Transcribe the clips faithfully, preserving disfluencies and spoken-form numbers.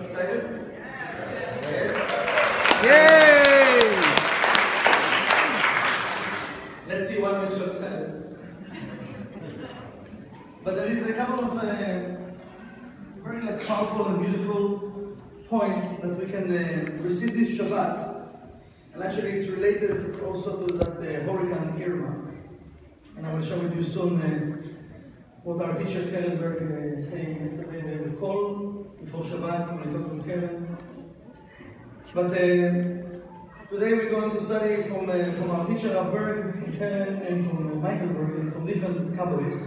Excited? Yes. Yay! Let's see why we're so excited. But there is a couple of uh, very like powerful and beautiful points that we can uh, receive this Shabbat. And actually it's related also to that uh, Hurricane Irma. And I will share with you soon uh, what our teacher Karen Berg uh, saying yesterday. We have a call before Shabbat when we talked with Karen. But uh, today we're going to study from, uh, from our teacher Rav Berg, from Karen, and from uh, Michael Berg, and from different Kabbalists.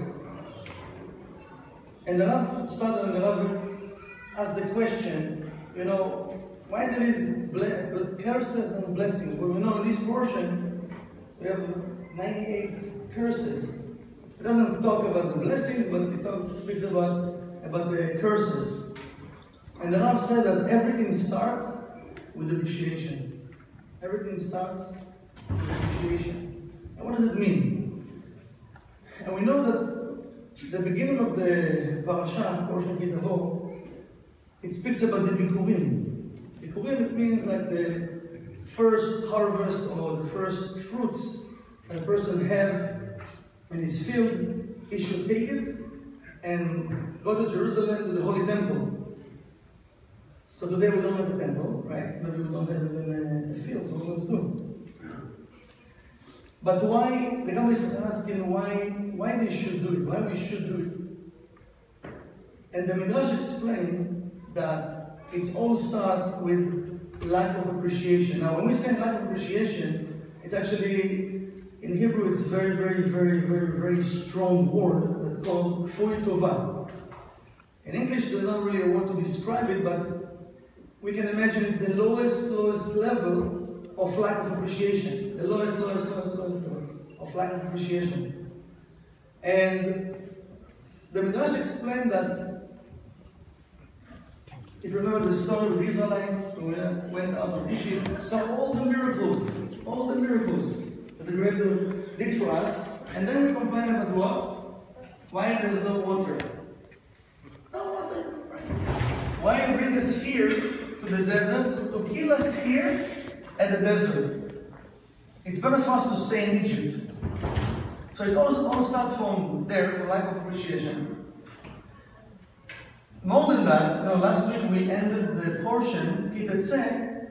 And the Rav started and the Rav asked the question, you know, why there is curses and blessings? Well, you know, in this portion, we have ninety-eight curses. It doesn't talk about the blessings, but it talks, speaks about, about the curses. And the Rav said that everything starts with appreciation. Everything starts with appreciation. And what does it mean? And we know that the beginning of the parasha, portion Kitavo, it speaks about the Bikurim. Bikurim, it means like the first harvest or the first fruits a person have in his field. He should take it and go to Jerusalem to the Holy Temple. So today we don't have a temple, right? Maybe we don't have even a field, so what are we going to do? But why, the Kabbalists are asking why, why they should do it, why we should do it. And the Midrash explained that it's all start with lack of appreciation. Now when we say lack of appreciation, it's actually, in Hebrew it's very, very, very, very, very strong word that's called kfui tova. In English there's not really a word to describe it, but we can imagine it's the lowest, lowest level of lack of appreciation. The lowest, lowest, lowest, lowest level of lack of appreciation. And the Midrash explained that, if you remember the story of the Israelites who went out of Egypt, saw all the miracles, all the miracles that the Creator did for us, and then we complain about what? Why there's no water? No water, right? Why you bring us here to the desert, to kill us here at the desert? It's better for us to stay in Egypt. So it all, all starts from there, from lack of appreciation. More than that, you know, last week we ended the portion, Kitetze,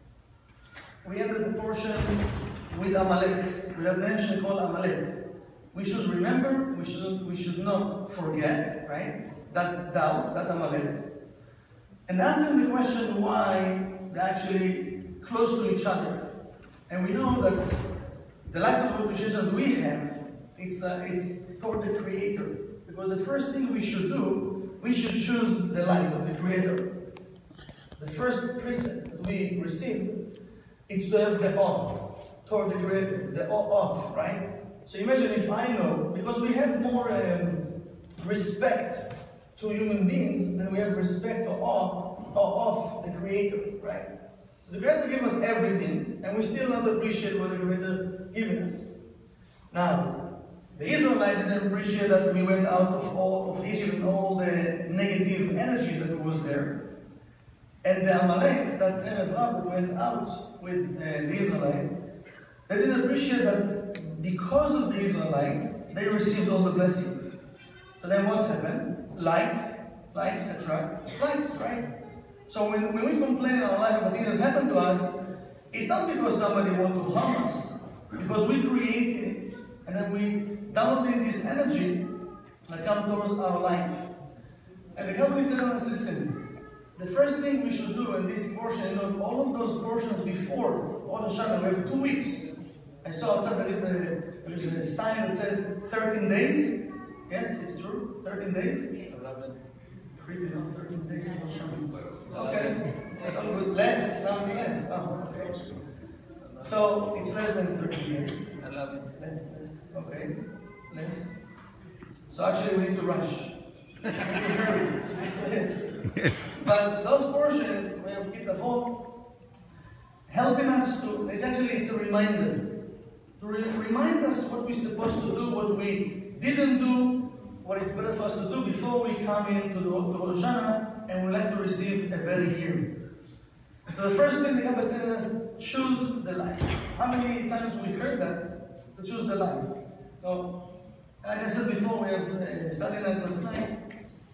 we ended the portion with Amalek, with a nation called Amalek. We should remember, we should, we should not forget, right? That doubt, that Amalek. And asking the question why they're actually close to each other. And we know that the lack of appreciation that we have, it's, the, it's toward the Creator. Because the first thing we should do, we should choose the light of the Creator. The first precept that we received is to have the awe toward the Creator, the awe of, right? So imagine if I know, because we have more um, respect to human beings than we have respect or awe, awe of the Creator, right? So the Creator gave us everything, and we still not appreciate what the Creator given us. Now, the Israelites didn't appreciate that we went out of all of Egypt and all the negative energy that was there. And the Amalek, that Erev Rav that went out with uh, the Israelite, they didn't appreciate that because of the Israelite, they received all the blessings. So then what's happened? Like, likes attract likes, right? So when, when we complain in our life about things that happen to us, it's not because somebody wants to harm us, because we created it. And then we downloading this energy that comes towards our life. And the Kabbalists tell us, listen, the first thing we should do in this portion, you know, all of those portions before Rosh Hashanah, we have two weeks. I saw outside there is a, there is a sign that says thirteen days. Yes, it's true, thirteen days. eleven. Creepy, no, thirteen days. Okay, it's all good. Less, now it's less. Oh, okay. So it's less than thirteen days. eleven. Less. Okay, less. So actually we need to rush. We need to hurry. Yes. Yes. But those portions, we have Kitavo, helping us to, it's actually, it's a reminder. To re remind us what we're supposed to do, what we didn't do, what is better for us to do before we come into the Rosh Hashanah, and we like to receive a better year. So the first thing the God is telling us, choose the light. How many times we heard that? To choose the light. So, like I said before, we have uh, studied that last night.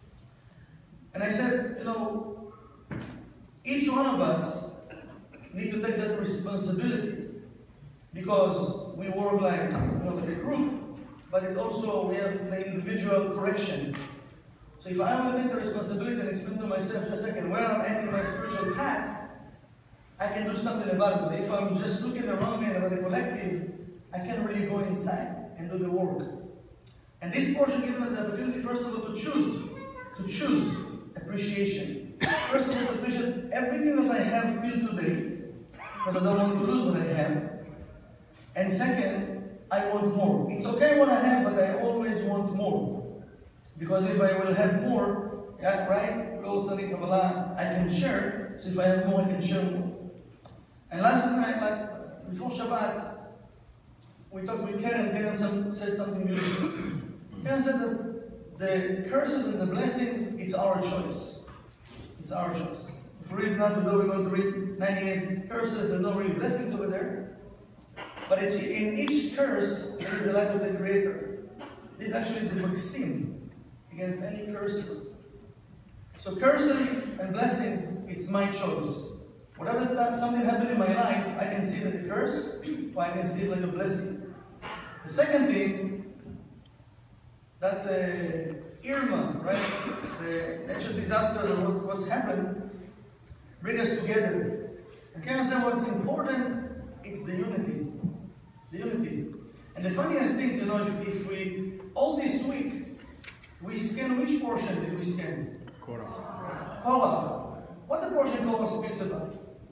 And I said, you know, each one of us need to take that responsibility, because we work like, you know, like a group, but it's also, we have the individual correction. So if I will take the responsibility and explain to myself, just a second, where I'm at in my spiritual path, I can do something about it. But if I'm just looking around me and about the collective, I can't really go inside and do the work. And this portion gives us the opportunity, first of all, to choose, to choose appreciation. First of all, to appreciate everything that I have till today, because I don't want to lose what I have. And second, I want more. It's okay what I have, but I always want more. Because if I will have more, yeah, right? We all study Kabbalah, I can share. So if I have more, I can share more. And last night, like before Shabbat, we talked with Karen. Karen some, said something beautiful. Karen said that the curses and the blessings, it's our choice. It's our choice. If we read now today, we're going to read ninety-eight curses. There are no really blessings over there. But it's, in each curse, there is the light of the Creator. This is actually the vaccine against any curses. So curses and blessings, it's my choice. Whatever time something happened in my life, I can see it like a curse, or I can see it like a blessing. The second thing, that uh, Irma, right, the natural disasters and what, what's happened, bring us together. I can say what's important, it's the unity. The unity. And the funniest things, you know, if, if we, all this week, we scan, which portion did we scan? Korah. Korah. What the portion Korah speaks about?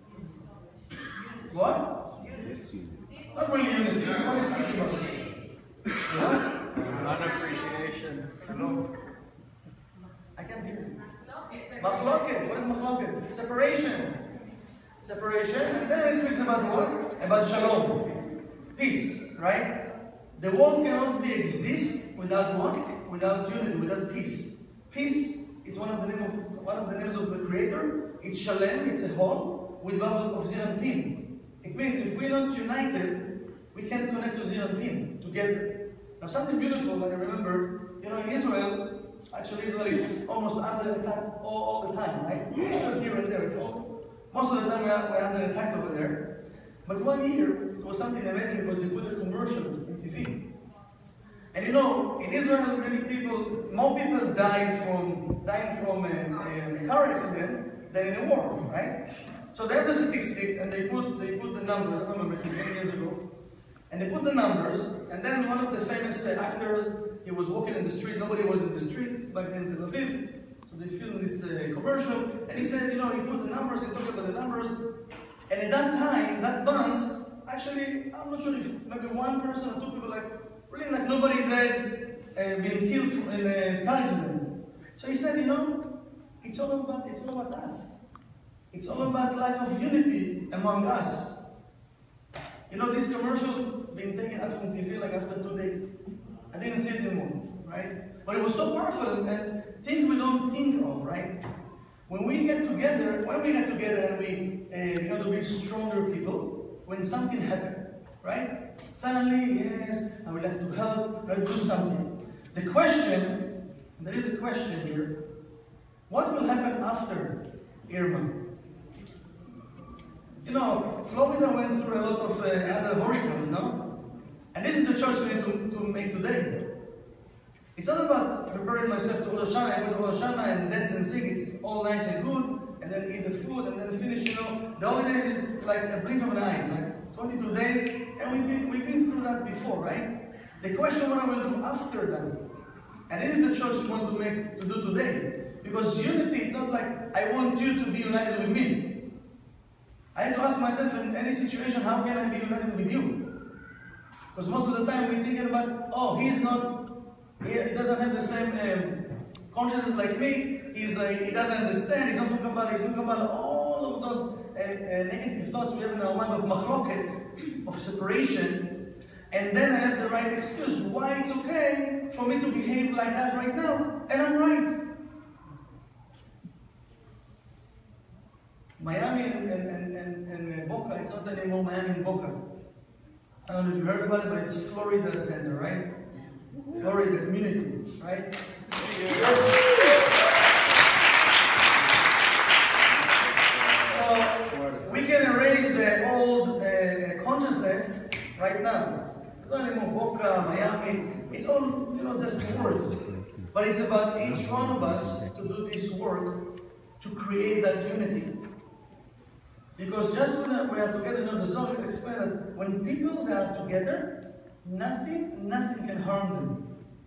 What? Unity. Not really unity. What it speaks about? What? Unappreciation. Hello? I can't hear you. Machloket. What is machloket? Separation. Separation. And then it speaks about what? About shalom. Peace, right? The world cannot be exist without what? Without unity, without peace. Peace is one of the name of one of the names of the Creator. It's shalem, it's a whole, with vowels of zir and pin. It means if we're not united, we can't connect to zir and pin together. Now something beautiful, I remember, you know, in Israel, actually Israel is almost under attack all, all the time, right? Not here and there, it's all. Most of the time we are, we're under attack over there. But one year, it was something amazing because they put a commercial in T V. And you know, in Israel, many people, more people died from dying from a, a car accident than in a war, right? So they have the statistics and they put they put the numbers. I don't remember, it was many years ago. And they put the numbers, and then one of the famous uh, actors, he was walking in the street. Nobody was in the street back then in Tel Aviv. So they filmed this uh, commercial, and he said, you know, he put the numbers, he talked about the numbers. And at that time, that month, actually, I'm not sure if maybe one person or two people, like, really like nobody died, uh, been killed in a car accident. So he said, you know, it's all about, it's all about us. It's all about lack of unity among us. You know, this commercial being taken out from T V like after two days. I didn't see it anymore, right? But it was so powerful, and things we don't think of, right? When we get together, when we get together and we uh, become to be stronger people, when something happens, right? Suddenly, yes, I would like to help, I would do something. The question, there is a question here, what will happen after Irma? You know, Florida went through a lot of uh, other hurricanes, no? And this is the choice we need to, to make today. It's not about preparing myself to Rosh Hashanah. I go to Rosh Hashanah and dance and sing. It's all nice and good, and then eat the food, and then finish, you know. The holidays is like a blink of an eye, like twenty-two days, and we've been, we've been through that before, right? The question what I will do after that. And this is the choice we want to make, to do today. Because unity is not like, I want you to be united with me. I have to ask myself in any situation, how can I be united with you? Because most of the time we're thinking about, oh, he's not, he doesn't have the same um, consciousness like me, he's like, he doesn't understand, he's not from Kabbalah, he's from Kabbalah. All of those uh, uh, negative thoughts we have in our mind of machloket, of separation, and then I have the right excuse why it's okay for me to behave like that right now, and I'm right. Miami and, and, and, and, and Boca, it's not anymore Miami and Boca. I don't know if you heard about it, but it's Florida Center, right? Florida community, right? So we can erase the old uh, consciousness right now. It's not anymore Boca, Miami. It's all, you know, just words. But it's about each one of us to do this work to create that unity. Because just when we are together, you know, the Zohar explains that when people they are together, nothing, nothing can harm them.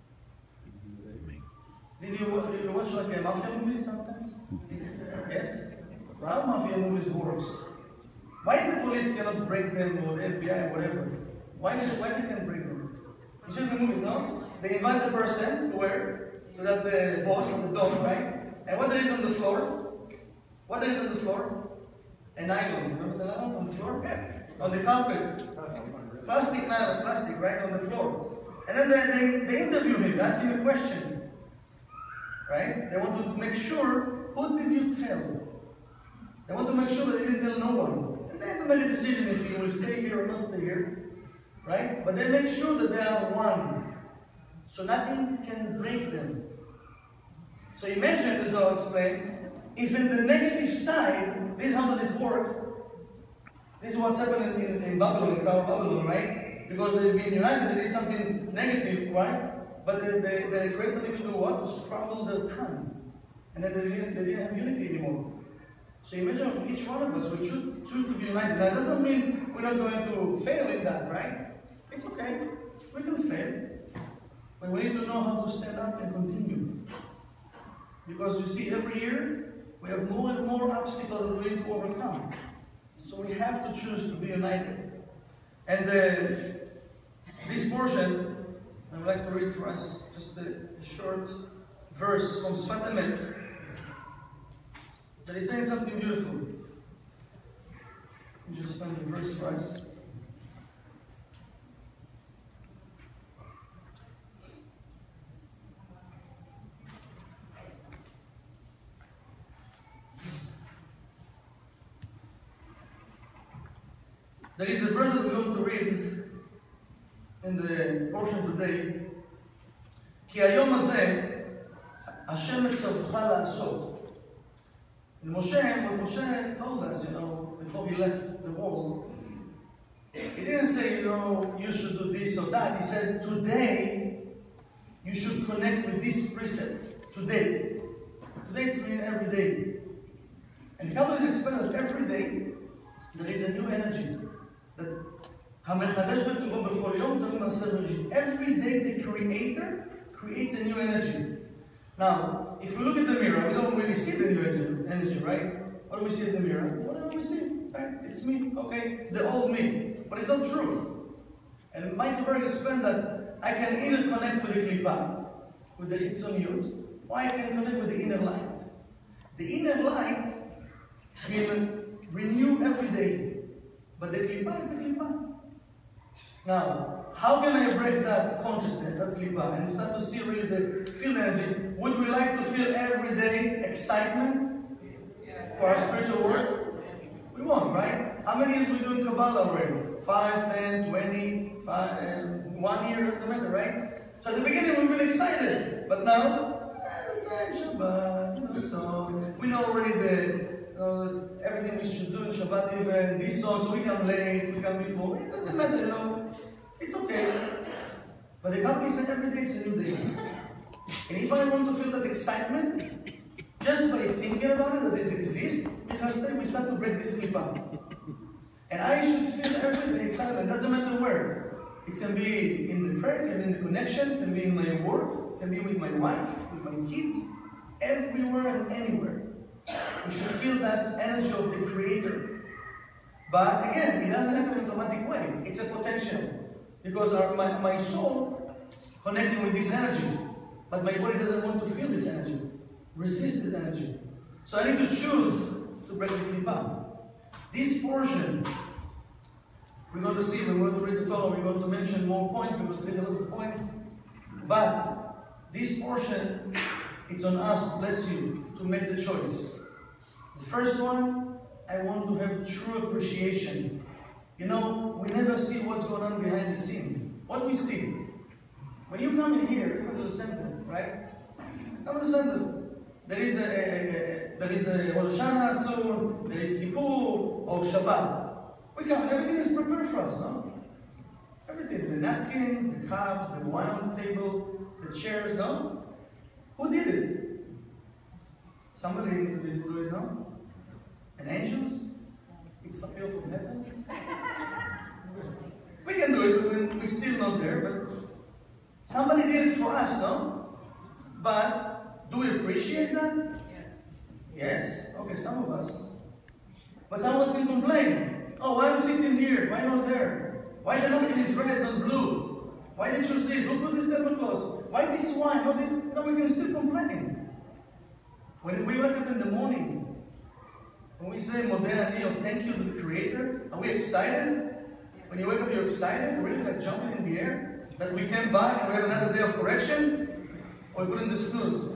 Did you, did you watch like a mafia movie sometimes? Yes? How mafia movies works? Why the police cannot break them, or the F B I or whatever? Why, why they can break them? You see the movies, no? They invite the person to where? To that the boss on the dog, right? And what there is on the floor? What there is on the floor? A nylon. Remember the nylon on the floor? Yeah. On the carpet. Plastic nylon, plastic, right? On the floor. And then they, they, they interview him, ask him questions. Right? They want to make sure, who did you tell? They want to make sure that they didn't tell no one. And they have to make a decision if he will stay here or not stay here. Right? But they make sure that they are one. So nothing can break them. So imagine, as I'll explain, if in the negative side, this how does it work? This is what's happening in, in Babylon, in Tower of Babylon, right? Because they've been united, they did something negative, right? But they, they, they created to do what? To scramble their tongue. And then they didn't, they didn't have unity anymore. So imagine if each one of us would choose, choose to be united. Now, it doesn't mean we're not going to fail in that, right? It's okay. We can fail. But we need to know how to stand up and continue. Because you see, every year, we have more and more obstacles that we need to overcome. So we have to choose to be united. And uh, this portion, I would like to read for us just a short verse from Sfat Emet that is saying something beautiful. Let me just find the verse for us. There is a verse that we're going to read in the portion today. כי היום הזה, השם מצווך לעשות. And Moshe, when Moshe told us, you know, before he left the world, he didn't say, you know, you should do this or that. He says, today, you should connect with this precept. Today. Today it's mean every day. And the Kabbalah is explaining that every day, there is a new energy. That המחדש בטובו בכל יום תמיד מעשה בראשית. Every day the Creator creates a new energy. Now, if we look at the mirror, we don't really see the new energy, right? What do we see in the mirror? Whatever we see, right? It's me, okay? The old me. But it's not true. And Michael Berg explained that I can either connect with the klipa, with the chitzoniyut, or I can connect with the inner light. The inner light will renew every day. But the klipa is the klipa. Now, how can I break that consciousness, that klipa, and start to see really the feel energy? Would we like to feel every day excitement for our spiritual work? We won't, right? How many years we doing Kabbalah already? Five, ten, twenty, five, uh, one year, doesn't matter, right? So at the beginning we've been excited, but now, eh, the same Shabbat, you know, so we know already the Uh, everything we should do in Shabbat, even this song, so we come late, we come before. It doesn't matter, you know. It's okay. But the company said every day it's a new day. And if I want to feel that excitement, just by thinking about it, that this exists, we start to break this klipa. And I should feel every day excitement. It doesn't matter where. It can be in the prayer, it can be in the connection, it can be in my work, it can be with my wife, with my kids, everywhere and anywhere. We should feel that energy of the Creator. But again, it doesn't happen in an automatic way. It's a potential. Because our, my, my soul connecting with this energy, but my body doesn't want to feel this energy, resist this energy. So I need to choose to break the klipa. This portion, we're going to see, we're going to read the Torah, we're going to mention more points because there is a lot of points. But this portion, it's on us, bless you, to make the choice. The first one I want to have true appreciation. You know, we never see what's going on behind the scenes. What we see. When you come in here, you come to the center, right? Come to the center. There is a, a, a there is a Rosh Hashanah soon, there is Kippur or Shabbat. We come, everything is prepared for us, no? Everything, the napkins, the cups, the wine on the table, the chairs, no? Who did it? Somebody did do it, no? And angels? It's appeal from heaven? We can do it, but we're still not there, but somebody did it for us, no? But do we appreciate that? Yes. Yes? Okay, some of us. But some of us can complain. Oh, why am I sitting here? Why not there? Why the napkin is red, not blue? Why they choose this? Who put this tablecloth? Why this wine? Not this? No, we can still complain. When we wake up in the morning, when we say Modeh Ani, or thank you to the Creator, are we excited? When you wake up, you're excited? Really like jumping in the air? That we came back and we have another day of correction? Or we put in the snooze?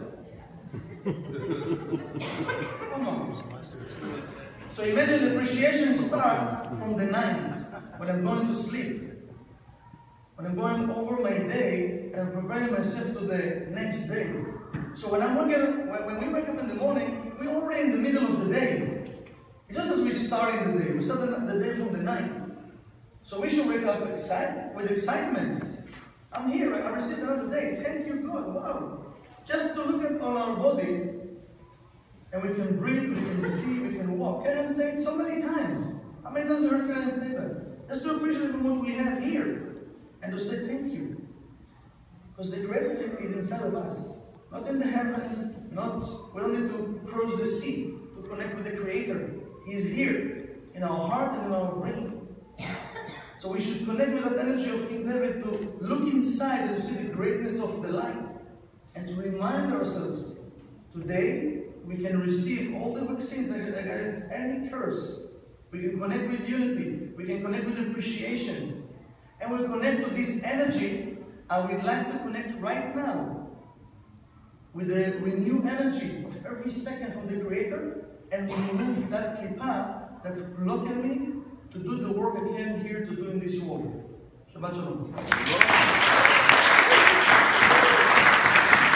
Come on. So imagine appreciation starts from the night, when I'm going to sleep. When I'm going over my day and I'm preparing myself to the next day. So when I'm waking, when we wake up in the morning, we're already in the middle of the day. It's just as we starting the day. We start the day from the night. So we should wake up excited, with excitement. I'm here, I received another day. Thank you, God. Wow. Just to look at on our body, and we can breathe, we can see, we can walk. Karen said it so many times. How many times you heard Karen say that? Just to appreciate what we have here, and to say thank you. Because the Creator is inside of us. Not in the heavens, not, we don't need to cross the sea to connect with the Creator. He is here, in our heart and in our brain. So we should connect with that energy of King David to look inside and to see the greatness of the light. And to remind ourselves, today we can receive all the vaccines against any curse. We can connect with unity. We can connect with appreciation. And we'll connect to this energy. I would like to connect right now with the renewed energy of every second from the Creator and remove that klipa that's blocking me to do the work I came here to do in this world. Shabbat Shalom.